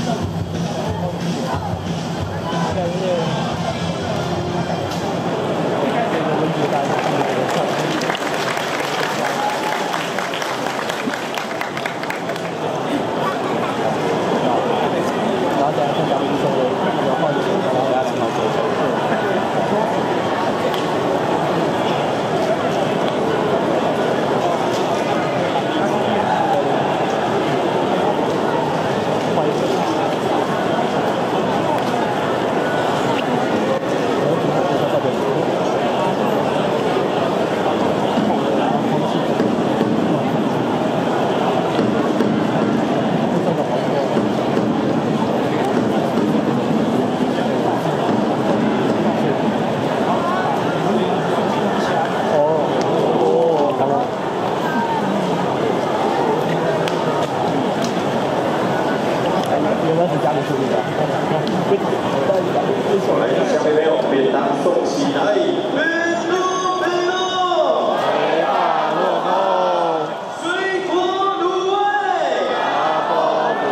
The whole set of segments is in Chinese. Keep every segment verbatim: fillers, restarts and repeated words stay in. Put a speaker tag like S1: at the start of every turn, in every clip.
S1: 小朋友便当送起来，美乐美乐，
S2: 肥大乐透，
S1: 水果入味，
S2: 阿波对。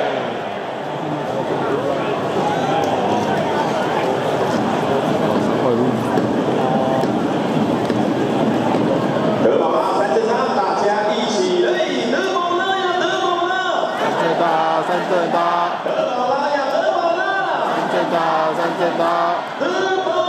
S1: 德宝拉三正大，大家一起来，德宝拉呀，德宝拉，
S2: 三正大，三正大，
S1: 德宝拉呀，德宝拉，
S2: 三正大，三正大。
S1: 德宝